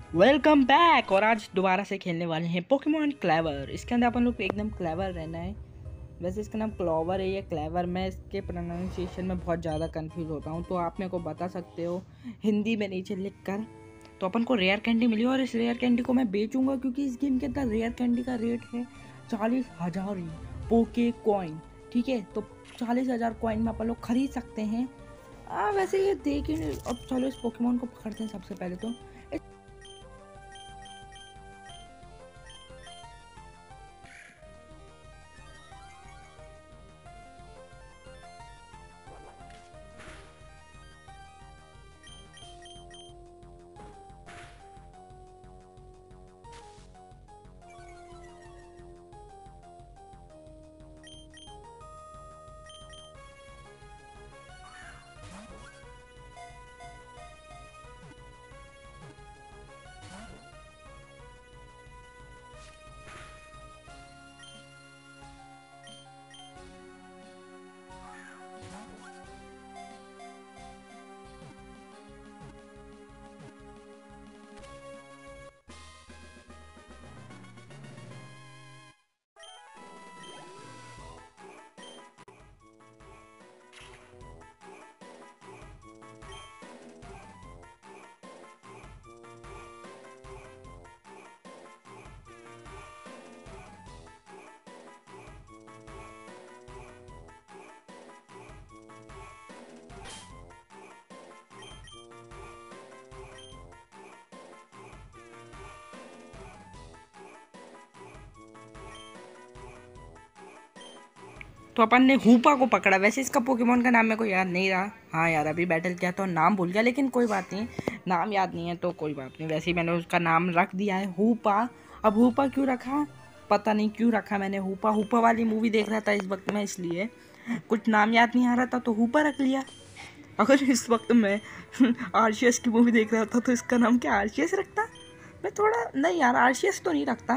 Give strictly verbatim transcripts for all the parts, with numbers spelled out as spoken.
Welcome back. और आज दोबारा से खेलने वाले हैं पोकेमॉन क्लेवर। इसके अंदर अपन लोग को एकदम क्लेवर रहना है। वैसे इसका नाम क्लोवर है या क्लेवर, मैं इसके प्रोनाउंसिएशन में बहुत ज़्यादा कंफ्यूज होता हूँ, तो आप मेरे को बता सकते हो हिंदी में नीचे लिख कर। तो अपन को रेयर कैंडी मिली और इस रेयर कैंडी को मैं बेचूंगा, क्योंकि इस गेम के अंदर रेयर कैंडी का रेट है चालीस हज़ार पोके कॉइन। ठीक है, तो चालीस हज़ार कॉइन में अपन लोग खरीद सकते हैं। आ, वैसे ये देखें, अब चलो इस पोकेमॉन को पकड़ते हैं सबसे पहले तो। तो अपन ने हूपा को पकड़ा। वैसे इसका पोकेमॉन का नाम मेरे को याद नहीं रहा। हाँ यार, अभी बैटल किया तो नाम भूल गया, लेकिन कोई बात नहीं, नाम याद नहीं है तो कोई बात नहीं। वैसे ही मैंने उसका नाम रख दिया है हूपा। अब हूपा क्यों रखा पता नहीं, क्यों रखा मैंने हूपा। हूपा वाली मूवी देख रहा था इस वक्त में, इसलिए कुछ नाम याद नहीं आ रहा था तो हूपा रख लिया। अगर इस वक्त मैं आरसीएस की मूवी देख रहा था तो इसका नाम क्या आरसीएस रखता। मैं थोड़ा नहीं यार, आरसीएस तो नहीं रखता।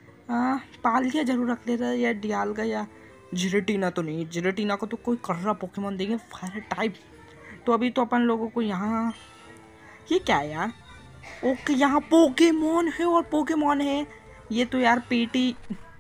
आ, पालकिया जरूर रख लेता, या डियालगा या जिरेटीना तो नहीं। जिरेटीना को तो कोई कर्रा पोकेमॉन देंगे, फायर टाइप। तो अभी तो अपन लोगों को यहाँ ये क्या है यार। ओके, यहाँ पोकेमॉन है और पोकेमॉन है ये तो यार पेटी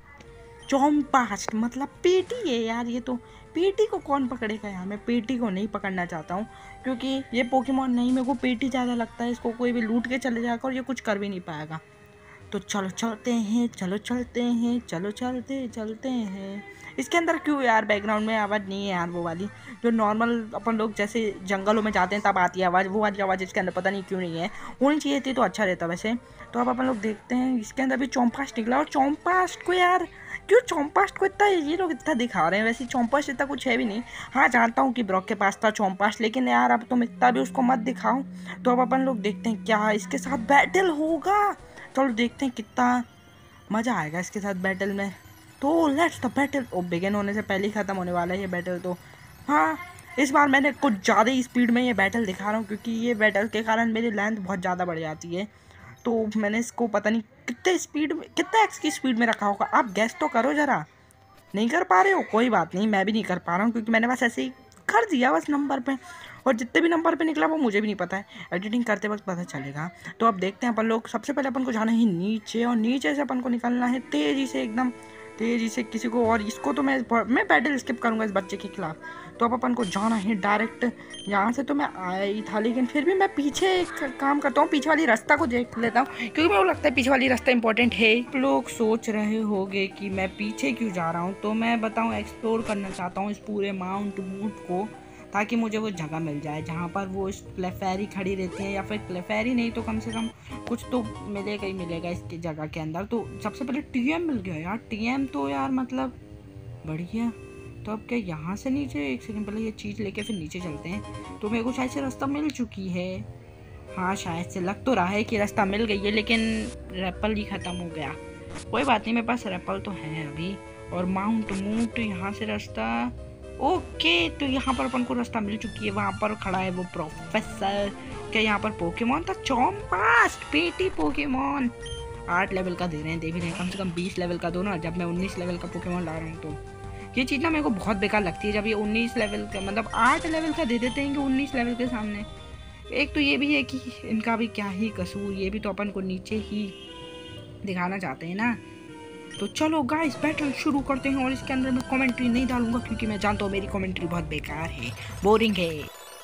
चौम्पास्ट, मतलब पेटी है यार। ये तो पेटी को कौन पकड़ेगा यार। मैं पेटी को नहीं पकड़ना चाहता हूँ, क्योंकि ये पोकेमॉन नहीं, मेरे को पेटी ज़्यादा लगता है। इसको कोई भी लूट के चले जाएगा और ये कुछ कर भी नहीं पाएगा। तो चलो चलते हैं, चलो चलते हैं, चलो चलते चलते हैं। इसके अंदर क्यों यार बैकग्राउंड में आवाज़ नहीं है यार, वो वाली जो नॉर्मल अपन लोग जैसे जंगलों में जाते हैं तब आती है आवाज़, वो वाली आवाज़ इसके अंदर पता नहीं क्यों नहीं है। होनी चाहिए थी तो अच्छा रहता वैसे। तो अब अपन लोग देखते हैं, इसके अंदर भी चौम्पास्ट निकला। और चौम्पास्ट को यार क्यों, चौम्पास्ट को इतना ये लोग इतना दिखा रहे हैं। वैसे चौम्पास्ट इतना कुछ है भी नहीं। हाँ, जानता हूँ कि ब्रॉक के पास था चौम्पास्ट, लेकिन यार अब तुम इतना भी उसको मत दिखाओ। तो अब अपन लोग देखते हैं क्या इसके साथ बैटल होगा। चलो देखते हैं कितना मज़ा आएगा इसके साथ बैटल में। तो let's the battle. Oh, begin होने से पहले ही ख़त्म होने वाला है ये बैटल। तो हाँ, इस बार मैंने कुछ ज़्यादा ही स्पीड में ये बैटल दिखा रहा हूँ, क्योंकि ये बैटल के कारण मेरी लेंथ बहुत ज़्यादा बढ़ जाती है। तो मैंने इसको पता नहीं कितने स्पीड में, कितने एक्स की स्पीड में रखा होगा। आप गैस तो करो ज़रा। नहीं कर पा रहे हो, कोई बात नहीं, मैं भी नहीं कर पा रहा हूँ, क्योंकि मैंने बस ऐसे ही कर दिया बस नंबर पे। और जितने भी नंबर पे निकला वो मुझे भी नहीं पता है, एडिटिंग करते वक्त पता चलेगा। तो अब देखते हैं अपन लोग। सबसे पहले अपन को जाना है नीचे, और नीचे से अपन को निकलना है तेज़ी से, एकदम तेज़ी से किसी को। और इसको तो मैं मैं बैटल स्किप करूँगा इस बच्चे के खिलाफ। तो अब अपन को जाना है डायरेक्ट। यहाँ से तो मैं आया ही था, लेकिन फिर भी मैं पीछे एक काम करता हूँ, पीछे वाली रास्ता को देख लेता हूँ, क्योंकि मेरे को लगता है पीछे वाली रास्ता इंपॉर्टेंट है। लोग सोच रहे होंगे कि मैं पीछे क्यों जा रहा हूँ, तो मैं बताऊँ, एक्सप्लोर करना चाहता हूँ इस पूरे माउंट मूट को, ताकि मुझे वो जगह मिल जाए जहाँ पर वो क्लेफेरी खड़ी रहती है, या फिर क्लेफेरी नहीं तो कम से कम कुछ तो मिलेगा ही मिलेगा इसकी जगह के अंदर। तो सबसे पहले टीएम मिल गया यार। टीएम तो यार मतलब बढ़िया। तो अब क्या यहाँ से नीचे, एक सेकंड पहले ये चीज़ लेके फिर नीचे चलते हैं। तो मेरे को शायद से रास्ता मिल चुकी है। हाँ, शायद से लग तो रहा है कि रास्ता मिल गई है, लेकिन रैपल ही ख़त्म हो गया। कोई बात नहीं, मेरे पास रैपल तो है अभी। और माउंट मूट यहाँ से रास्ता, ओके। तो यहाँ पर अपन को रास्ता मिल चुकी है। वहाँ पर खड़ा है वो प्रोफेसर। क्या यहाँ पर पोकेमॉन था? चौम्पास्ट पेटी पोकेमॉन। आठ लेवल का दे रहे हैं, दे भी रहे हैं, कम से कम बीस लेवल का दो ना। जब मैं उन्नीस लेवल का पोकेमॉन ला रहा हूँ तो ये चीज़ ना मेरे को बहुत बेकार लगती है, जब ये उन्नीस लेवल का, मतलब आठ लेवल का दे देते हैं कि उन्नीस लेवल के सामने। एक तो ये भी है कि इनका भी क्या ही कसूर, ये भी तो अपन को नीचे ही दिखाना चाहते हैं ना। तो चलो गाइस बैटल शुरू करते हैं, और इसके अंदर मैं कमेंट्री नहीं डालूंगा क्योंकि मैं जानता हूँ मेरी कमेंट्री बहुत बेकार है, बोरिंग है।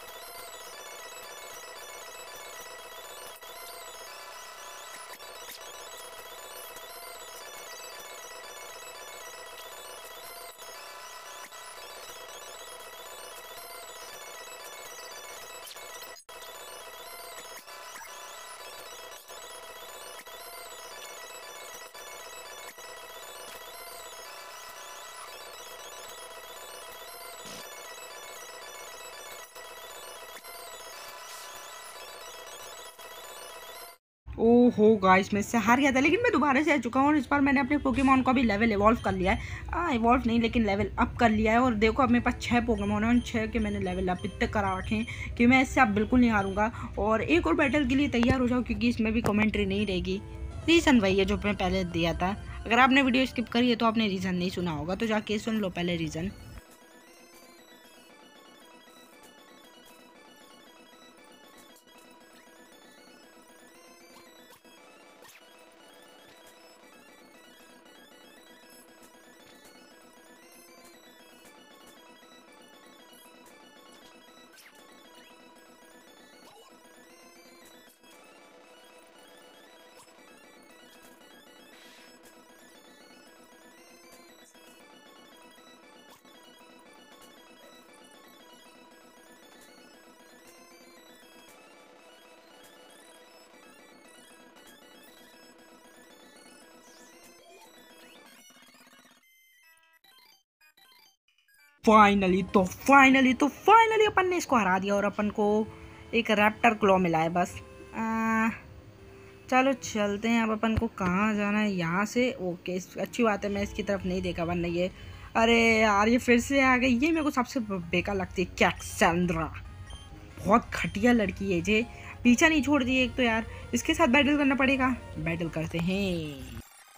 ओहो गाइस मैं इससे हार गया था, लेकिन मैं दोबारा से आ चुका हूँ और इस बार मैंने अपने पोकेमॉन का भी लेवल इवॉल्व कर लिया है। हाँ इवॉल्व नहीं लेकिन लेवल अप कर लिया है, और देखो अब मेरे पास छः पोकेमॉन है और छः के मैंने लेवल अप इतने करा रखे हैं कि मैं इससे अब बिल्कुल नहीं हारूंगा। और एक और बैटल के लिए तैयार हो जाओ क्योंकि इसमें भी कमेंट्री नहीं रहेगी। रीज़न वही है जो मैं पहले दिया था, अगर आपने वीडियो स्किप करी है तो आपने रीज़न नहीं सुना होगा, तो जाके सुन लो पहले रीज़न। फाइनली तो फाइनली तो फाइनली अपन ने इसको हरा दिया और अपन को एक रैप्टर क्लॉ मिला है बस। आ, चलो चलते हैं। अब अपन को कहाँ जाना है, यहाँ से। ओके अच्छी बात है, मैं इसकी तरफ नहीं देखा वरना ये, अरे यार ये फिर से आ गई। ये मेरे को सबसे बेकार लगती है कैक्सेंड्रा, बहुत घटिया लड़की है जे, पीछा नहीं छोड़ दी एक तो यार। इसके साथ बैटल करना पड़ेगा, बैटल करते हैं।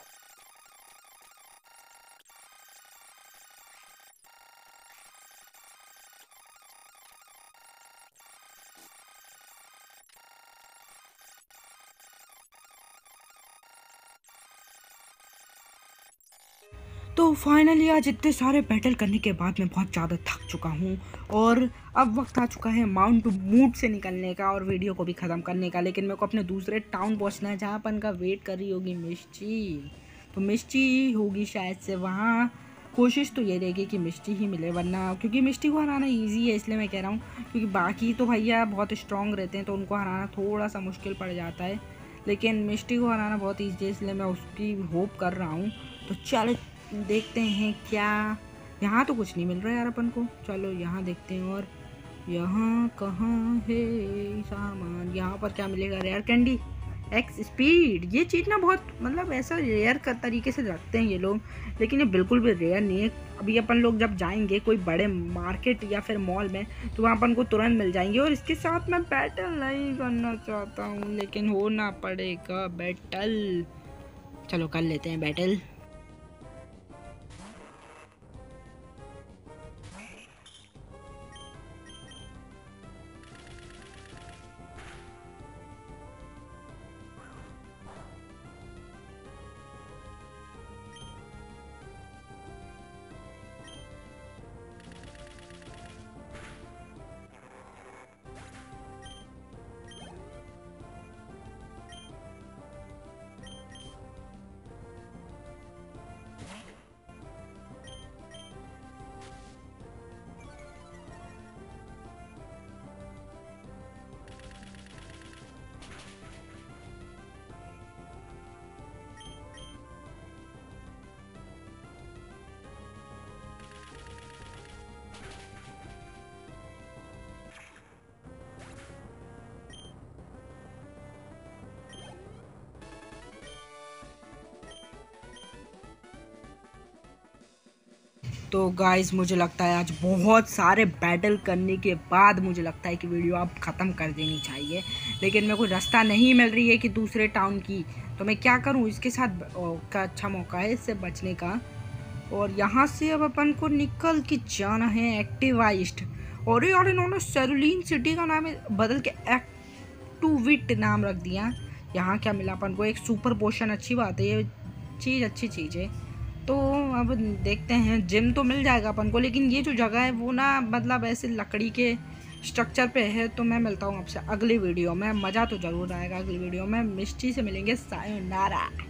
तो फाइनली आज इतने सारे बैटल करने के बाद मैं बहुत ज़्यादा थक चुका हूँ और अब वक्त आ चुका है माउंट मूड से निकलने का और वीडियो को भी ख़त्म करने का। लेकिन मेरे को अपने दूसरे टाउन पहुँचना है जहाँ अपन का वेट कर रही होगी मिष्टी। तो मिष्टी होगी शायद से वहाँ, कोशिश तो ये रहेगी कि मिष्टी ही मिले, वरना क्योंकि मिष्टी को हराना ईजी है इसलिए मैं कह रहा हूँ, क्योंकि बाकी तो भैया बहुत स्ट्रॉन्ग रहते हैं तो उनको हराना थोड़ा सा मुश्किल पड़ जाता है, लेकिन मिष्टी को हराना बहुत ईजी है इसलिए मैं उसकी होप कर रहा हूँ। तो चलो देखते हैं क्या, यहाँ तो कुछ नहीं मिल रहा है यार अपन को। चलो यहाँ देखते हैं, और यहाँ कहाँ है सामान, यहाँ पर क्या मिलेगा, रेयर कैंडी, एक्स स्पीड। ये चीज़ ना बहुत मतलब ऐसा रेयर का तरीके से रखते हैं ये लोग, लेकिन ये बिल्कुल भी रेयर नहीं है। अभी अपन लोग जब जाएंगे कोई बड़े मार्केट या फिर मॉल में तो वहाँ अपन को तुरंत मिल जाएंगे। और इसके साथ मैं बैटल नहीं करना चाहता हूँ लेकिन होना पड़ेगा बैटल, चलो कर लेते हैं बैटल। तो गाइस मुझे लगता है आज बहुत सारे बैटल करने के बाद मुझे लगता है कि वीडियो अब ख़त्म कर देनी चाहिए, लेकिन मेरे को रास्ता नहीं मिल रही है कि दूसरे टाउन की, तो मैं क्या करूं। इसके साथ का अच्छा मौका है इससे बचने का, और यहाँ से अब अपन को निकल के जाना है एक्टिवा ईस्ट। और यार इन्होंने सेरुलीन सिटी का नाम बदल के एक्टूविट नाम रख दिया। यहाँ क्या मिला अपन को, एक सुपर पोशन, अच्छी बात है, ये चीज़ अच्छी चीज़ है। तो अब देखते हैं, जिम तो मिल जाएगा अपन को, लेकिन ये जो जगह है वो ना मतलब ऐसे लकड़ी के स्ट्रक्चर पे है। तो मैं मिलता हूँ आपसे अगली वीडियो में, मज़ा तो ज़रूर आएगा। अगली वीडियो में मिस्टी से मिलेंगे, सायोनारा।